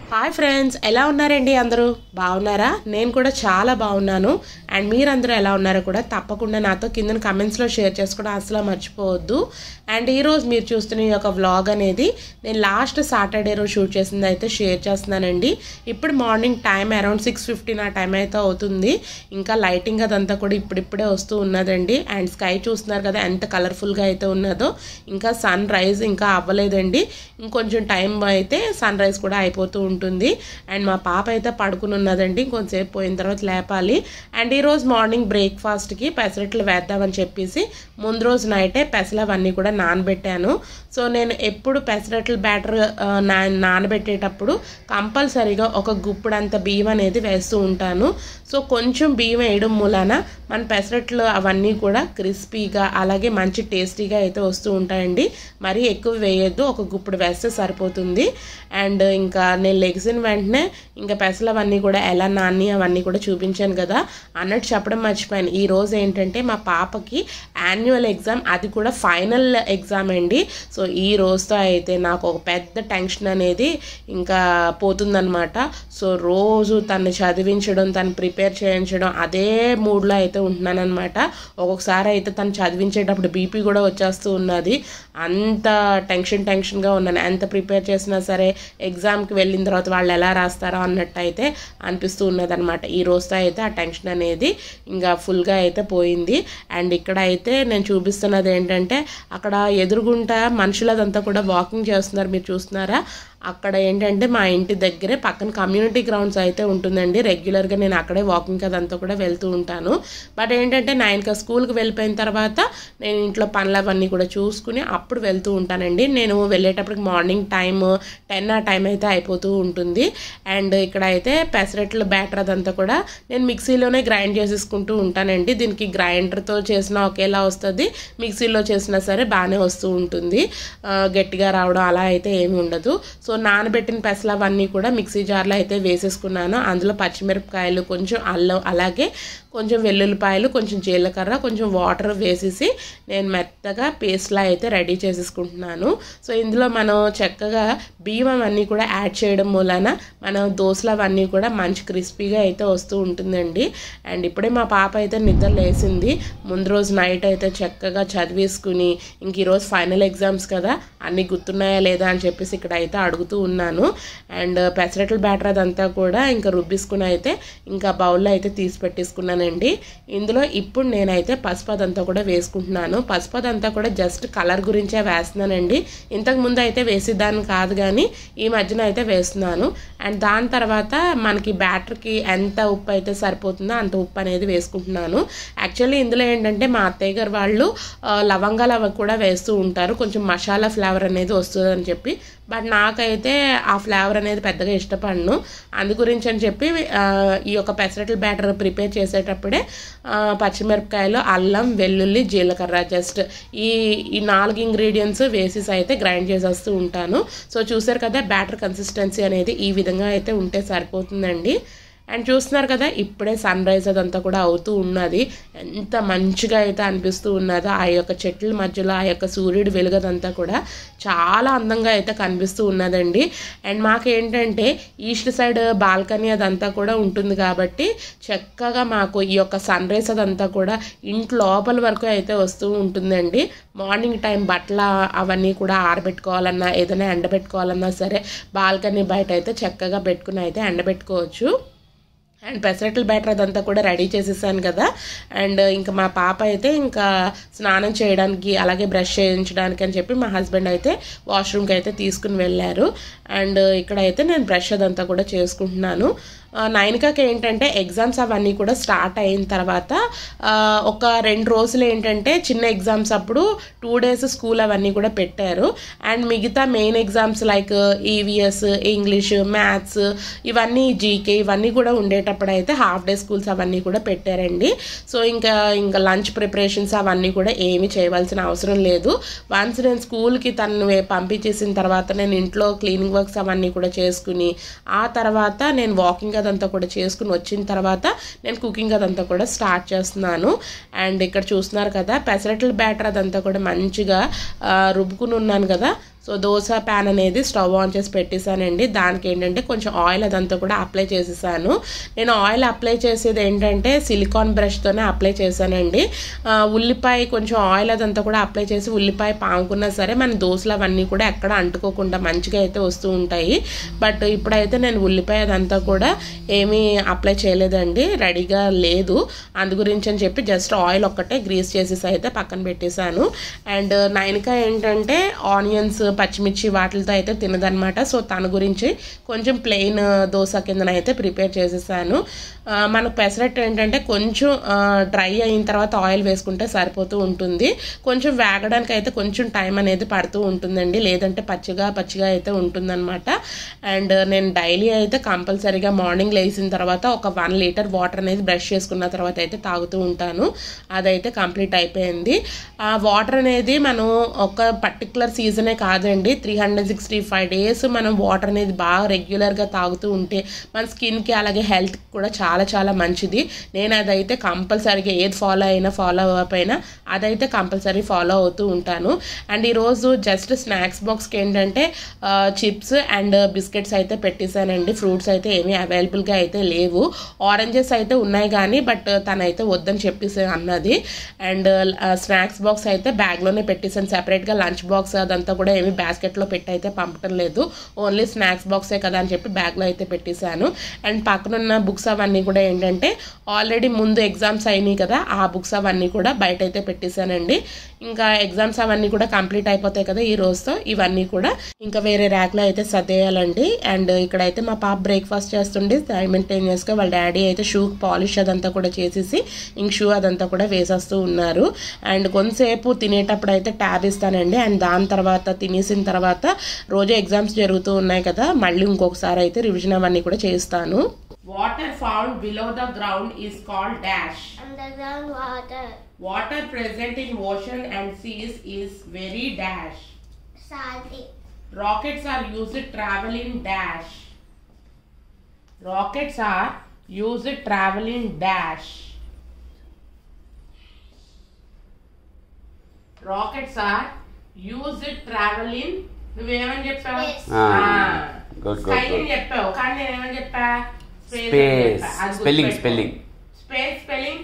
Hi friends, ఎలా ఉన్నారండి? అందరూ బాగున్నారా? నేను కూడా చాలా బాగున్నాను. అండ్ మీరందరూ ఎలా ఉన్నారో కూడా తప్పకుండా నాతో కింద కమెంట్స్లో షేర్ చేసుకోవడం అసలు మర్చిపోవద్దు. అండ్ ఈరోజు మీరు చూస్తున్న ఈ యొక్క వ్లాగ్ అనేది నేను లాస్ట్ సాటర్డే రోజు షూట్ చేసింది అయితే షేర్ చేస్తున్నానండి. ఇప్పుడు మార్నింగ్ టైం అరౌండ్ 6:15 ఆ టైం అయితే అవుతుంది. ఇంకా లైటింగ్ అదంతా కూడా ఇప్పుడిప్పుడే వస్తూ ఉన్నదండి. అండ్ స్కై చూస్తున్నారు కదా ఎంత కలర్ఫుల్గా అయితే ఉన్నదో. ఇంకా సన్ రైజ్ ఇంకా అవ్వలేదండి. ఇంకొంచెం టైం అయితే సన్ రైజ్ కూడా అయిపోతూ ఉంటుంది. అండ్ మా పాప అయితే పడుకుని ఉన్నదండి. కొంచెంసేపు పోయిన తర్వాత లేపాలి. అండ్ ఈరోజు మార్నింగ్ బ్రేక్ఫాస్ట్కి పెసరట్లు వేద్దామని చెప్పేసి ముందు రోజు నైటే పెసలు అవన్నీ కూడా నానబెట్టాను. సో నేను ఎప్పుడు పెసరట్లు బ్యాటర్ నానబెట్టేటప్పుడు కంపల్సరీగా ఒక గుప్పుడంత బియ్యం అనేది వేస్తూ ఉంటాను. సో కొంచెం బియ్యం వేయడం మూలాన మన పెసరట్లు అవన్నీ కూడా క్రిస్పీగా అలాగే మంచి టేస్టీగా అయితే వస్తూ ఉంటాయండి. మరీ ఎక్కువ వేయొద్దు, ఒక గుప్పుడు వేస్తే సరిపోతుంది. అండ్ ఇంకా నేను లెగిసిన వెంటనే ఇంకా పెసలు అవన్నీ కూడా ఎలా నాని అవన్నీ కూడా చూపించాను కదా అన్నట్టు చెప్పడం మర్చిపోయాను. ఈ రోజు ఏంటంటే మా పాపకి యాన్యువల్ ఎగ్జామ్, అది కూడా ఫైనల్ ఎగ్జామ్ అండి. సో ఈ రోజుతో అయితే నాకు ఒక పెద్ద టెన్షన్ అనేది ఇంకా పోతుందన్నమాట. సో రోజు తను చదివించడం, తను ప్రిపేర్ చేయించడం అదే మూడ్లో అయితే ఉంటున్నాను అనమాట. ఒక్కొక్కసారి అయితే తను చదివించేటప్పుడు బీపీ కూడా వచ్చేస్తూ ఉన్నది. అంత టెన్షన్గా ఉన్నాను. ఎంత ప్రిపేర్ చేసినా సరే ఎగ్జామ్కి వెళ్ళిన తర్వాత వాళ్ళు ఎలా రాస్తారో అన్నట్టు అయితే అనిపిస్తూ ఉన్నది అనమాట. ఈ రోజుతో అయితే ఆ టెన్షన్ అనేది ఇంకా ఫుల్గా అయితే పోయింది. అండ్ ఇక్కడ అయితే నేను చూపిస్తున్నది ఏంటంటే అక్కడ ఎదురుగుంట మనుషులదంతా కూడా వాకింగ్ చేస్తున్నారు, మీరు చూస్తున్నారా? అక్కడ ఏంటంటే మా ఇంటి దగ్గరే పక్కన కమ్యూనిటీ గ్రౌండ్స్ అయితే ఉంటుందండి. రెగ్యులర్గా నేను అక్కడే వాకింగ్ అదంతా కూడా వెళ్తూ ఉంటాను. బట్ ఏంటంటే 9కి స్కూల్కి వెళ్ళిపోయిన తర్వాత నేను ఇంట్లో పనులు అవన్నీ కూడా చూసుకుని అప్పుడు వెళ్తూ ఉంటానండి. నేను వెళ్ళేటప్పటికి మార్నింగ్ టైం 10 ఆ టైం అయితే అయిపోతూ ఉంటుంది. అండ్ ఇక్కడ అయితే పెసరట్ల బ్యాటర్ అదంతా కూడా నేను మిక్సీలోనే గ్రైండ్ చేసేసుకుంటూ ఉంటానండి. దీనికి గ్రైండర్తో చేసినా ఒకేలా వస్తుంది, మిక్సీలో చేసినా సరే బాగానే వస్తూ ఉంటుంది. గట్టిగా రావడం అలా అయితే ఏమి ఉండదు. సో నానబెట్టిన పెసలు అవన్నీ కూడా మిక్సీ జార్లో అయితే వేసేసుకున్నాను. అందులో పచ్చిమిరపకాయలు, కొంచెం అల్లం, అలాగే కొంచెం వెల్లుల్లిపాయలు, కొంచెం జీలకర్ర, కొంచెం వాటర్ వేసేసి నేను మెత్తగా పేస్ట్లా అయితే రెడీ చేసేసుకుంటున్నాను. సో ఇందులో మనం చక్కగా బియ్యం అవన్నీ కూడా యాడ్ చేయడం మూలన మనం దోశలు అవన్నీ కూడా మంచి క్రిస్పీగా అయితే వస్తూ ఉంటుందండి. అండ్ ఇప్పుడే మా పాప అయితే నిద్ర లేసింది. ముందు రోజు నైట్ అయితే చక్కగా చదివేసుకుని ఇంక ఈరోజు ఫైనల్ ఎగ్జామ్స్ కదా అన్నీ గుర్తున్నాయా లేదా అని చెప్పేసి ఇక్కడ అయితే అడుగుతూ ఉన్నాను. అండ్ పెసరట్ల బ్యాటర్ అదంతా కూడా ఇంకా రుబ్బిసుకుని అయితే ఇంకా బౌల్లో అయితే తీసి పెట్టేసుకున్నానండి. ఇందులో ఇప్పుడు నేనైతే పసుపు అదంతా కూడా వేసుకుంటున్నాను. పసుపు అదంతా కూడా జస్ట్ కలర్ గురించే వేస్తున్నానండి. ఇంతకుముందు అయితే వేసేదాన్ని కాదు, కానీ ఈ మధ్యన అయితే వేస్తున్నాను. అండ్ దాని తర్వాత మనకి బ్యాటర్కి ఎంత ఉప్పు అయితే సరిపోతుందో అంత ఉప్పు అనేది వేసుకుంటున్నాను. యాక్చువల్లీ ఇందులో ఏంటంటే మా అత్తయ్య గారు వాళ్ళు లవంగాలు అవి కూడా వేస్తూ ఉంటారు, కొంచెం మసాలా ఫ్లేవర్ అనేది వస్తుంది అని చెప్పి. బట్ నాకైతే ఆ ఫ్లేవర్ అనేది పెద్దగా ఇష్టపడను. అందు గురించి అని చెప్పి ఈ యొక్క పెసరట్ల బ్యాటర్ ప్రిపేర్ చేసేటప్పుడే పచ్చిమిరపకాయలు, అల్లం, వెల్లుల్లి, జీలకర్ర జస్ట్ ఈ 4 ఇంగ్రీడియంట్స్ వేసేసి అయితే గ్రైండ్ చేసేస్తూ ఉంటాను. సో చూసారు కదా బ్యాటర్ కన్సిస్టెన్సీ అనేది ఈ విధంగా అయితే ఉంటే సరిపోతుందండి. అండ్ చూస్తున్నారు కదా ఇప్పుడే సన్ రైజ్ అదంతా కూడా అవుతూ ఉన్నది. ఎంత మంచిగా అయితే అనిపిస్తూ ఉన్నదో ఆ యొక్క చెట్ల మధ్యలో ఆ యొక్క సూర్యుడు వెలుగదంతా కూడా చాలా అందంగా అయితే కనిపిస్తూ ఉన్నదండి. అండ్ మాకేంటంటే ఈస్ట్ సైడ్ బాల్కనీ అదంతా కూడా ఉంటుంది కాబట్టి చక్కగా మాకు ఈ యొక్క సన్ రైజ్ అదంతా కూడా ఇంటి లోపల వరకు అయితే వస్తూ ఉంటుందండి. మార్నింగ్ టైం బట్టలు అవన్నీ కూడా ఆరబెట్టుకోవాలన్నా ఏదైనా ఎండబెట్టుకోవాలన్నా సరే బాల్కనీ బయట అయితే చక్కగా పెట్టుకుని అయితే ఎండబెట్టుకోవచ్చు. అండ్ పెసరట్ల బ్యాటర్ అదంతా కూడా రెడీ చేసేసాను కదా. అండ్ ఇంకా మా పాప అయితే ఇంకా స్నానం చేయడానికి అలాగే బ్రష్ చేయించడానికి అని చెప్పి మా హస్బెండ్ అయితే వాష్రూమ్కి అయితే తీసుకుని వెళ్ళారు. అండ్ ఇక్కడైతే నేను బ్రష్ అదంతా కూడా చేసుకుంటున్నాను. 9కి ఏంటంటే ఎగ్జామ్స్ అవన్నీ కూడా స్టార్ట్ అయిన తర్వాత ఒక 2 రోజులు ఏంటంటే చిన్న ఎగ్జామ్స్ అప్పుడు 2 days స్కూల్ అవన్నీ కూడా పెట్టారు. అండ్ మిగతా main exams like EVS, English, maths, ఇవన్నీ జీకే ఇవన్నీ కూడా ఉండేటప్పుడు అయితే హాఫ్ డే స్కూల్స్ అవన్నీ కూడా పెట్టారండి. సో ఇంకా లంచ్ ప్రిపరేషన్స్ అవన్నీ కూడా ఏమీ చేయవలసిన అవసరం లేదు. వన్స్ నేను స్కూల్కి తను పంపించేసిన తర్వాత నేను ఇంట్లో క్లీనింగ్ వర్క్స్ అవన్నీ కూడా చేసుకుని ఆ తర్వాత నేను వాకింగ్ అదంతా కూడా చేసుకుని వచ్చిన తర్వాత నేను కుకింగ్ అదంతా కూడా స్టార్ట్ చేస్తున్నాను. అండ్ ఇక్కడ చూస్తున్నారు కదా పెసరట్ల బ్యాటర్ అదంతా కూడా మంచిగా రుబ్బుకుని ఉన్నాను కదా. సో దోశ ప్యాన్ అనేది స్టవ్ ఆన్ చేసి పెట్టేశానండి. దానికి ఏంటంటే కొంచెం ఆయిల్ అదంతా కూడా అప్లై చేసేసాను. నేను ఆయిల్ అప్లై చేసేది ఏంటంటే సిలికాన్ బ్రష్తోనే అప్లై చేశానండి. ఉల్లిపాయ కొంచెం ఆయిల్ అదంతా కూడా అప్లై చేసి ఉల్లిపాయ పాముకున్నా సరే మన దోశలు అవన్నీ కూడా ఎక్కడ అంటుకోకుండా మంచిగా అయితే వస్తూ ఉంటాయి. బట్ ఇప్పుడైతే నేను ఉల్లిపాయ అదంతా కూడా ఏమీ అప్లై చేయలేదండి, రెడీగా లేదు. అందు గురించి అని చెప్పి జస్ట్ ఆయిల్ ఒక్కటే గ్రీస్ చేసేసి అయితే పక్కన పెట్టేశాను. అండ్ నైనిక ఏంటంటే ఆనియన్స్ పచ్చిమిర్చి వాటితో అయితే తినదనమాట. సో తన గురించి కొంచెం ప్లెయిన్ దోశ కిందనైతే ప్రిపేర్ చేసేసాను. మనకు పెసరట్టు ఏంటంటే కొంచెం డ్రై అయిన తర్వాత ఆయిల్ వేసుకుంటే సరిపోతూ ఉంటుంది. కొంచెం వేగడానికి అయితే కొంచెం టైం అనేది పడుతూ ఉంటుందండి, లేదంటే పచ్చిగా అయితే ఉంటుందన్నమాట. అండ్ నేను డైలీ అయితే కంపల్సరీగా మార్నింగ్ లేచిన తర్వాత ఒక 1 లీటర్ వాటర్ అనేది బ్రష్ చేసుకున్న తర్వాత అయితే తాగుతూ ఉంటాను. అదైతే కంప్లీట్ అయిపోయింది. ఆ వాటర్ అనేది మనం ఒక పర్టికులర్ సీజనే కాదండి, 365 డేస్ మనం వాటర్ అనేది బాగా రెగ్యులర్గా తాగుతూ ఉంటే మన స్కిన్కి అలాగే హెల్త్కి కూడా చాలా చాలా మంచిది. నేను అదైతే కంపల్సరీగా ఏది ఫాలో అవ్వకపోయినా అదైతే కంపల్సరీ ఫాలో అవుతూ ఉంటాను. అండ్ ఈరోజు జస్ట్ స్నాక్స్ బాక్స్కి ఏంటంటే చిప్స్ అండ్ బిస్కెట్స్ అయితే పెట్టేశానండి. ఫ్రూట్స్ అయితే ఏమీ అవైలబుల్గా అయితే లేవు. ఆరెంజెస్ అయితే ఉన్నాయి కానీ బట్ తనైతే వద్దని చెప్పేసి అన్నది. అండ్ స్నాక్స్ బాక్స్ అయితే బ్యాగ్లోనే పెట్టేసాను, సెపరేట్గా లంచ్ బాక్స్ అదంతా కూడా ఏమి బాస్కెట్లో పెట్టి అయితే పంపటం లేదు. ఓన్లీ స్నాక్స్ బాక్సే కదా అని చెప్పి బ్యాగ్లో అయితే పెట్టేశాను. అండ్ పక్కనున్న బుక్స్ అవన్నీ కూడా ఏంటంటే ఆల్రెడీ ముందు ఎగ్జామ్స్ అయినాయి కదా, ఆ బుక్స్ అవన్నీ కూడా బయట అయితే పెట్టేశానండి. ఇంకా ఎగ్జామ్స్ అవన్నీ కూడా కంప్లీట్ అయిపోతాయి కదా ఈ రోజుతో, ఇవన్నీ కూడా ఇంకా వేరే ర్యాక్లో అయితే సర్దేయాలండి. అండ్ ఇక్కడైతే మా పాప బ్రేక్ఫాస్ట్ చేస్తుండే సైమల్టేనియస్గా వాళ్ళ డాడీ అయితే షూ పాలిష్ అదంతా కూడా చేసేసి ఇంక షూ అదంతా కూడా వేసేస్తూ ఉన్నారు. అండ్ కొంతసేపు తినేటప్పుడు అయితే ట్యాబ్ ఇస్తానండి. అండ్ దాని తర్వాత తినేసిన తర్వాత రోజు ఎగ్జామ్స్ జరుగుతూ ఉన్నాయి కదా, మళ్ళీ ఇంకొకసారి అయితే రివిజన్ అవన్నీ కూడా చేస్తాను. Water found below the ground is called dash. Underground water. Water present in ocean and seas is very dash. Salty. Rockets are used traveling dash. Rockets are used traveling dash. Rockets are used traveling. నువ్వేమని చెప్పావు? స్కైని చెప్పావు కానీ నేనేమని చెప్పా? Space. Spelling space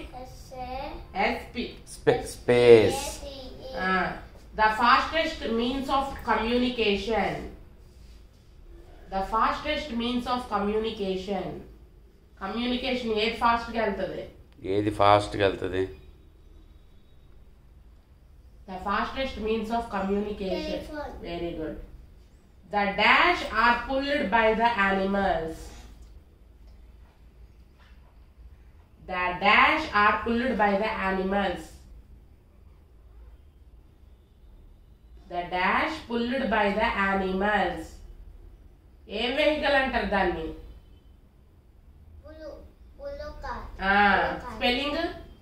the fastest means of communication. Communication ఏది fast గా వెళ్తుంది? The fastest means of communication. Very good. The dash are pulled by the animals. The dash are pulled by the animals. The dash pulled by the animals. ఏం vehicle అంటారు దాన్ని? Spelling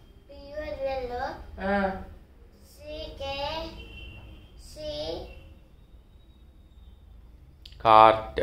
cart.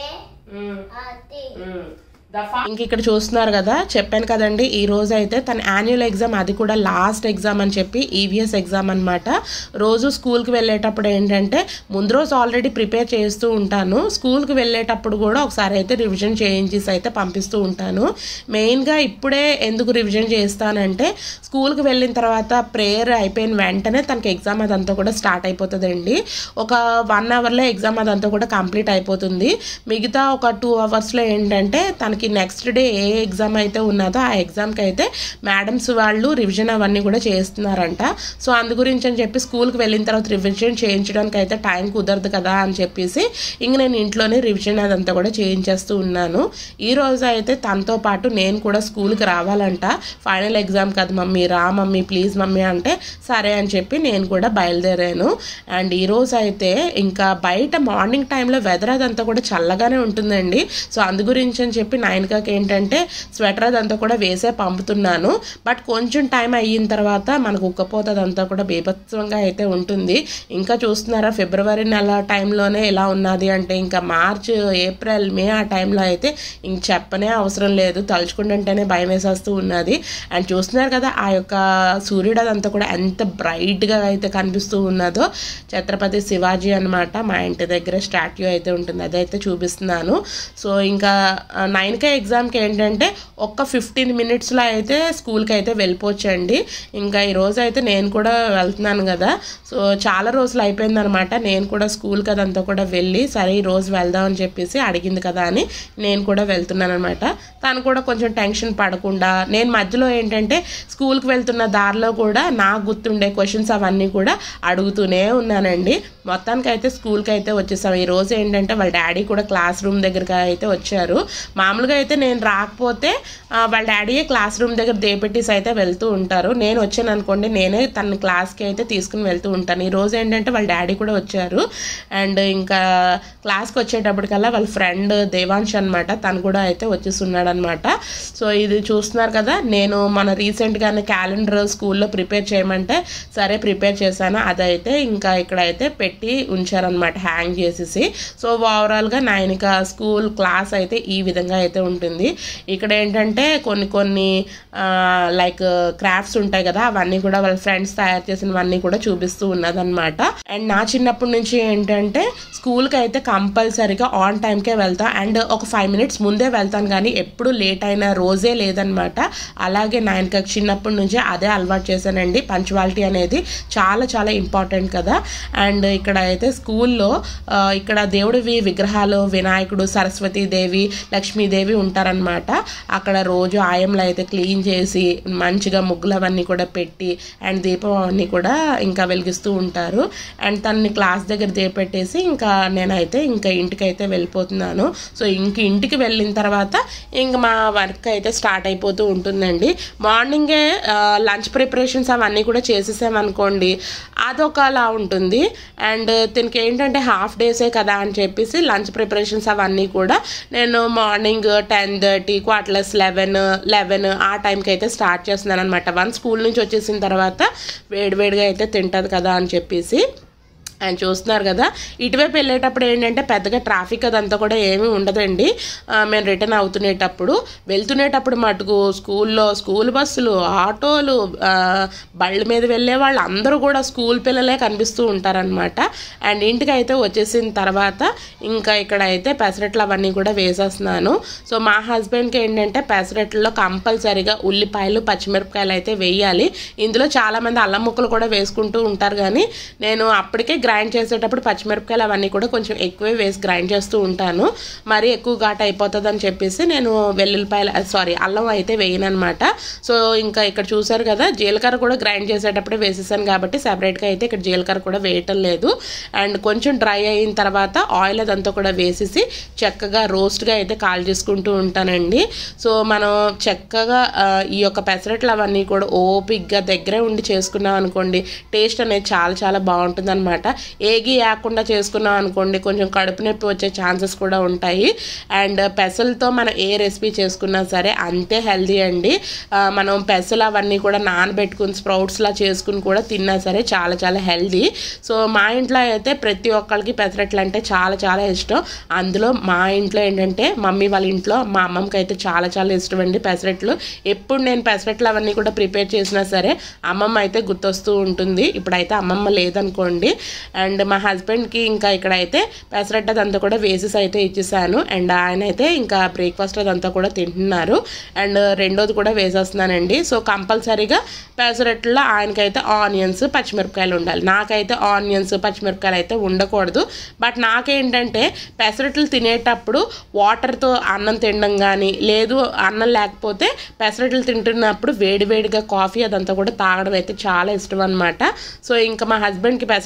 ఇంక ఇక్కడ చూస్తున్నారు కదా, చెప్పాను కదండి ఈ రోజు అయితే తన యాన్యువల్ ఎగ్జామ్, అది కూడా లాస్ట్ ఎగ్జామ్ అని చెప్పి ఈవీఎస్ ఎగ్జామ్ అనమాట. రోజు స్కూల్కి వెళ్ళేటప్పుడు ఏంటంటే ముందు రోజు ఆల్రెడీ ప్రిపేర్ చేస్తూ ఉంటాను, స్కూల్కి వెళ్ళేటప్పుడు కూడా ఒకసారి అయితే రివిజన్ చేయించేసి అయితే పంపిస్తూ ఉంటాను. మెయిన్గా ఇప్పుడే ఎందుకు రివిజన్ చేస్తానంటే స్కూల్కి వెళ్ళిన తర్వాత ప్రేయర్ అయిపోయిన వెంటనే తనకి ఎగ్జామ్ అదంతా కూడా స్టార్ట్ అయిపోతుందండి. ఒక 1 అవర్లో ఎగ్జామ్ అదంతా కూడా కంప్లీట్ అయిపోతుంది. మిగతా ఒక 2 అవర్స్లో ఏంటంటే తనకి నెక్స్ట్ డే ఏ ఎగ్జామ్ అయితే ఉన్నదో ఆ ఎగ్జామ్కి అయితే మేడమ్స్ వాళ్ళు రివిజన్ అవన్నీ కూడా చేస్తున్నారంట. సో అందు గురించి అని చెప్పి స్కూల్కి వెళ్ళిన తర్వాత రివిజన్ చేయించడానికి అయితే టైం కుదరదు కదా అని చెప్పేసి ఇంక నేను ఇంట్లోనే రివిజన్ అదంతా కూడా చేయించేస్తూ ఉన్నాను. ఈ రోజు అయితే తనతో పాటు నేను కూడా స్కూల్కి రావాలంట. ఫైనల్ ఎగ్జామ్ కదా మమ్మీ, రా మమ్మీ ప్లీజ్ మమ్మీ అంటే సరే అని చెప్పి నేను కూడా బయలుదేరాను. అండ్ ఈరోజు అయితే ఇంకా బయట మార్నింగ్ టైంలో వెదర్ అదంతా కూడా చల్లగానే ఉంటుందండి. సో అందు గురించి అని చెప్పి నైన్కి ఏంటంటే స్వెటర్ అదంతా కూడా వేసే పంపుతున్నాను. బట్ కొంచెం టైం అయిన తర్వాత మనకు ఉక్కపోతదంతా కూడా బీభత్సంగా అయితే ఉంటుంది. ఇంకా చూస్తున్నారా ఫిబ్రవరి నెల టైంలోనే ఎలా ఉన్నది అంటే ఇంకా మార్చ్, ఏప్రిల్, మే ఆ టైంలో అయితే ఇంక చెప్పనే అవసరం లేదు. తలుచుకుంటుంటేనే భయం వేసేస్తూ ఉన్నది. అండ్ చూస్తున్నారు కదా ఆ యొక్క సూర్యుడు అదంతా కూడా ఎంత బ్రైట్గా అయితే కనిపిస్తూ ఉన్నదో. ఛత్రపతి శివాజీ అనమాట, మా ఇంటి దగ్గర స్టాట్యూ అయితే ఉంటుంది, అదైతే చూపిస్తున్నాను. సో ఇంకా 9K ఎగ్జామ్కి ఏంటంటే ఒక్క 15 మినిట్స్లో అయితే స్కూల్కి అయితే వెళ్ళిపోవచ్చండి. ఇంకా ఈరోజు అయితే నేను కూడా వెళ్తున్నాను కదా, సో చాలా రోజులు అయిపోయిందనమాట నేను కూడా స్కూల్కి అదంతా కూడా వెళ్ళి, సరే ఈరోజు వెళ్దాం అని చెప్పేసి అడిగింది కదా అని నేను కూడా వెళ్తున్నాను అనమాట. తను కూడా కొంచెం టెన్షన్ పడకుండా, నేను మధ్యలో ఏంటంటే స్కూల్కి వెళ్తున్న దారిలో కూడా నాకు గుర్తుండే క్వశ్చన్స్ అవన్నీ కూడా అడుగుతూనే ఉన్నానండి. మొత్తానికి అయితే స్కూల్కి అయితే వచ్చేసాం. ఈరోజు ఏంటంటే వాళ్ళ డాడీ కూడా క్లాస్ రూమ్ దగ్గరికి అయితే వచ్చారు. మామూలుగా అయితే నేను రాకపోతే వాళ్ళ డాడీయే క్లాస్ రూమ్ దగ్గర దేపెట్టేసి అయితే వెళ్తూ ఉంటారు. నేను వచ్చాను అనుకోండి, నేనే తన క్లాస్కి అయితే తీసుకుని వెళ్తూ ఉంటాను. ఈరోజు ఏంటంటే వాళ్ళ డాడీ కూడా వచ్చారు. అండ్ ఇంకా క్లాస్కి వచ్చేటప్పటికల్లా వాళ్ళ ఫ్రెండ్ దేవాంశ్ అనమాట, తను కూడా అయితే వచ్చేస్తున్నాడు అనమాట. సో ఇది చూస్తున్నారు కదా, నేను మన రీసెంట్గానే క్యాలెండర్ స్కూల్లో ప్రిపేర్ చేయమంటే సరే ప్రిపేర్ చేశాను. అదైతే ఇంకా ఇక్కడైతే పెట్టి ఉంచారనమాట, హ్యాంగ్ చేసేసి. సో ఓవరాల్గా నైనిక స్కూల్ క్లాస్ అయితే ఈ విధంగా అయితే ఉంటుంది. ఇక్కడ ఏంటంటే కొన్ని లైక్ క్రాఫ్ట్స్ ఉంటాయి కదా, అవన్నీ కూడా వాళ్ళ ఫ్రెండ్స్ తయారు చేసినవన్నీ కూడా చూపిస్తూ ఉన్నదన్నమాట. అండ్ నా చిన్నప్పటి నుంచి ఏంటంటే స్కూల్కి అయితే కంపల్సరీగా ఆన్ టైంకే వెళ్తా. అండ్ ఒక 5 మినిట్స్ ముందే వెళ్తాను, కానీ ఎప్పుడు లేట్ అయిన రోజే లేదనమాట. అలాగే నైన్కి చిన్నప్పటి నుంచే అదే అలవాటు చేశానండి. పంచువాలిటీ అనేది చాలా చాలా ఇంపార్టెంట్ కదా. అండ్ ఇక్కడ అయితే స్కూల్లో ఇక్కడ దేవుడివి విగ్రహాలు, వినాయకుడు, సరస్వతీదేవి, లక్ష్మీదేవి ఉంటారనమాట. అక్కడ రోజు ఆయమ్మలు అయితే క్లీన్ చేసి మంచిగా ముగ్గులు అవన్నీ కూడా పెట్టి అండ్ దీపం అవన్నీ కూడా ఇంకా వెలిగిస్తూ ఉంటారు. అండ్ తనని క్లాస్ దగ్గర దేపెట్టేసి ఇంకా నేనైతే ఇంకా ఇంటికి అయితే వెళ్ళిపోతున్నాను. సో ఇంటికి వెళ్ళిన తర్వాత ఇంక మా వర్క్ అయితే స్టార్ట్ అయిపోతూ ఉంటుందండి. మార్నింగే లంచ్ ప్రిపరేషన్స్ అవన్నీ కూడా చేసేసామనుకోండి, అదొకలా ఉంటుంది. అండ్ దీనికి ఏంటంటే హాఫ్ డేసే కదా అని చెప్పేసి లంచ్ ప్రిపరేషన్స్ అవన్నీ కూడా నేను మార్నింగ్ 10:30, 11 ఆ టైంకి అయితే స్టార్ట్ చేస్తున్నాను అనమాట. స్కూల్ నుంచి వచ్చేసిన తర్వాత వేడివేడిగా అయితే తింటుంది కదా అని చెప్పేసి. అండ్ చూస్తున్నారు కదా, ఇటువైపు వెళ్ళేటప్పుడు ఏంటంటే పెద్దగా ట్రాఫిక్ అదంతా కూడా ఏమీ ఉండదండి. మేము రిటర్న్ అవుతునేటప్పుడు వెళ్తునేటప్పుడు మటుకు స్కూల్ బస్సులు, ఆటోలు, బళ్ళ మీద వెళ్ళే వాళ్ళు అందరూ కూడా స్కూల్ పిల్లలే కనిపిస్తూ ఉంటారనమాట. అండ్ ఇంటికి అయితే వచ్చేసిన తర్వాత ఇంకా ఇక్కడ అయితే పెసరట్లు అవన్నీ కూడా వేసేస్తున్నాను. సో మా హస్బెండ్కి ఏంటంటే పెసరట్లలో కంపల్సరీగా ఉల్లిపాయలు, పచ్చిమిరపకాయలు అయితే వేయాలి. ఇందులో చాలామంది అల్లం ముక్కలు కూడా వేసుకుంటూ ఉంటారు, కానీ నేను అప్పటికే గ్రైండ్ చేసేటప్పుడు పచ్చిమిరపకాయలు అవన్నీ కూడా కొంచెం ఎక్కువే వేసి గ్రైండ్ చేస్తూ ఉంటాను. మరీ ఎక్కువ ఘాట్ అయిపోతుంది అని చెప్పేసి నేను అల్లం అయితే వేయనమాట. సో ఇంకా ఇక్కడ చూసారు కదా, జీలకర్ర కూడా గ్రైండ్ చేసేటప్పుడే వేసేసాను కాబట్టి సెపరేట్గా అయితే ఇక్కడ జీలకర్ర కూడా వేయటం లేదు. అండ్ కొంచెం డ్రై అయిన తర్వాత ఆయిల్ అదంతా కూడా వేసేసి చక్కగా రోస్ట్గా అయితే కాల్ చేసుకుంటూ ఉంటానండి. సో మనం చక్కగా ఈ యొక్క పెసరట్లు అవన్నీ కూడా ఓపిక్గా దగ్గరే ఉండి చేసుకున్నాం అనుకోండి, టేస్ట్ అనేది చాలా చాలా బాగుంటుంది అనమాట. ఏగి లేకుండా చేసుకున్నాం అనుకోండి కొంచెం కడుపు నొప్పి వచ్చే ఛాన్సెస్ కూడా ఉంటాయి. అండ్ పెసలతో మనం ఏ రెసిపీ చేసుకున్నా సరే అంతే హెల్దీ అండి. మనం పెసలు అవన్నీ కూడా నానబెట్టుకుని స్ప్రౌట్స్లా చేసుకుని కూడా తిన్నా సరే చాలా చాలా హెల్దీ. సో మా ఇంట్లో అయితే ప్రతి ఒక్కరికి పెసరట్లు అంటే చాలా చాలా ఇష్టం. అందులో మా ఇంట్లో ఏంటంటే మమ్మీ వాళ్ళ ఇంట్లో మా అమ్మమ్మకి అయితే చాలా చాలా ఇష్టం అండి పెసరట్లు. ఎప్పుడు నేను పెసరట్లు అవన్నీ కూడా ప్రిపేర్ చేసినా సరే అమ్మమ్మ అయితే గుర్తొస్తూ ఉంటుంది. ఇప్పుడైతే అమ్మమ్మ లేదనుకోండి. అండ్ మా హస్బెండ్కి ఇంకా ఇక్కడైతే పెసరట్టు అదంతా కూడా వేసేసి అయితే ఇచ్చేసాను. అండ్ ఆయన అయితే ఇంకా బ్రేక్ఫాస్ట్ అదంతా కూడా తింటున్నారు. అండ్ రెండోది కూడా వేసేస్తున్నానండి. సో కంపల్సరీగా పెసరట్లో ఆయనకైతే ఆనియన్స్, పచ్చిమిరపకాయలు ఉండాలి. నాకైతే ఆనియన్స్, పచ్చిమిరపకాయలు అయితే ఉండకూడదు. బట్ నాకేంటంటే పెసరట్లు తినేటప్పుడు వాటర్తో అన్నం తినడం కానీ, లేదు అన్నం లేకపోతే పెసరట్లు తింటున్నప్పుడు వేడివేడిగా కాఫీ అదంతా కూడా తాగడం అయితే చాలా ఇష్టం అనమాట. సో ఇంకా మా హస్బెండ్కి పెసరట్లు అవన్నీ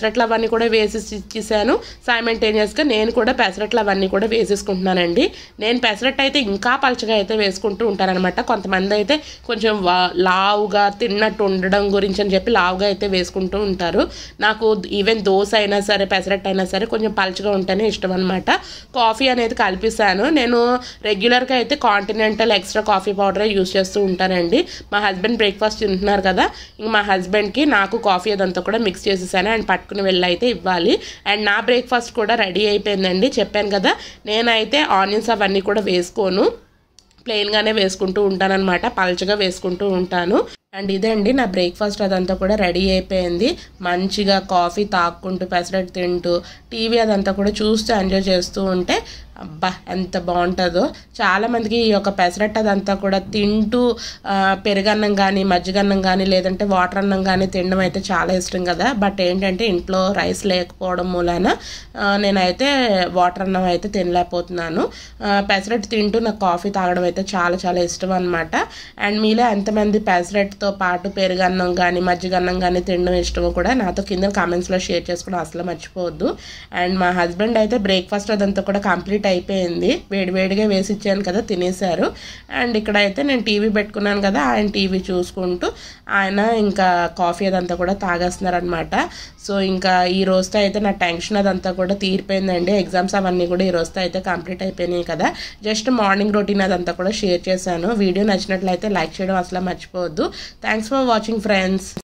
అవన్నీ కూడా వేసి ఇచ్చేసాను. సైమల్టేనియస్గా నేను కూడా పెసరట్లు అవన్నీ కూడా వేసేసుకుంటున్నానండి. నేను పెసరట్టు అయితే ఇంకా పలచగా అయితే వేసుకుంటూ ఉంటానన్నమాట. కొంతమంది అయితే కొంచెం లావుగా తిన్నట్టు ఉండడం గురించి అని చెప్పి లావుగా అయితే వేసుకుంటూ ఉంటారు. నాకు ఈవెన్ దోశ అయినా సరే పెసరట్టు అయినా సరే కొంచెం పలచగా ఉంటేనే ఇష్టం అనమాట. కాఫీ అనేది కలిపిస్తాను. నేను రెగ్యులర్గా అయితే Continental extra coffee powder use చేస్తూ ఉంటానండి. మా హస్బెండ్ బ్రేక్ఫాస్ట్ తింటున్నారు కదా, ఇంక మా హస్బెండ్కి నాకు కాఫీ అదంతా కూడా మిక్స్ చేసేసాను అండ్ పట్టుకుని వెళ్ళి అయితే ఇవ్వాలి. అండ్ నా బ్రేక్ఫాస్ట్ కూడా రెడీ అయిపోయిందండి. చెప్పాను కదా నేనైతే ఆనియన్స్ అవన్నీ కూడా వేసుకోను, ప్లెయిన్గానే వేసుకుంటూ ఉంటానన్నమాట, పలచగా వేసుకుంటూ ఉంటాను. అండ్ ఇదే అండి నా బ్రేక్ఫాస్ట్ అదంతా కూడా రెడీ అయిపోయింది. మంచిగా కాఫీ తాక్కుంటూ పెసరట్టు తింటూ టీవీ అదంతా కూడా చూస్తూ ఎంజాయ్ చేస్తూ ఉంటే అబ్బా ఎంత బాగుంటుందో. చాలామందికి ఈ యొక్క పెసరట్టు అదంతా కూడా తింటూ పెరుగన్నం కానీ మజ్జిగన్నం కానీ లేదంటే వాటర్ అన్నం కానీ తినడం అయితే చాలా ఇష్టం కదా. బట్ ఏంటంటే ఇంట్లో రైస్ లేకపోవడం మూలాన నేనైతే వాటర్ అన్నం అయితే తినలేకపోతున్నాను. పెసరట్టు తింటూ నాకు కాఫీ తాగడం అయితే చాలా చాలా ఇష్టం అనమాట. అండ్ మీలో ఎంతమంది పెసరట్టుతో పాటు పెరుగన్నం కానీ మజ్జిగన్నం కానీ తినడం ఇష్టమో కూడా నాతో కింద కామెంట్స్లో షేర్ చేసుకోవడం అసలు మర్చిపోవద్దు. అండ్ మా హస్బెండ్ అయితే బ్రేక్ఫాస్ట్ అదంతా కూడా కంప్లీట్ అయిపోయింది. వేడివేడిగా వేసి ఇచ్చాను కదా, తినేశారు. అండ్ ఇక్కడైతే నేను టీవీ పెట్టుకున్నాను కదా, ఆయన టీవీ చూసుకుంటూ ఆయన ఇంకా కాఫీ అదంతా కూడా తాగేస్తున్నారు అనమాట. సో ఇంకా ఈ రోజుతో అయితే నా టెన్షన్ అదంతా కూడా తీరిపోయిందండి. ఎగ్జామ్స్ అవన్నీ కూడా ఈ రోజుతో అయితే కంప్లీట్ అయిపోయినాయి కదా. జస్ట్ మార్నింగ్ రొటీన్ అదంతా కూడా షేర్ చేశాను. వీడియో నచ్చినట్లయితే లైక్ చేయడం అసలు మర్చిపోవద్దు. Thanks for watching friends.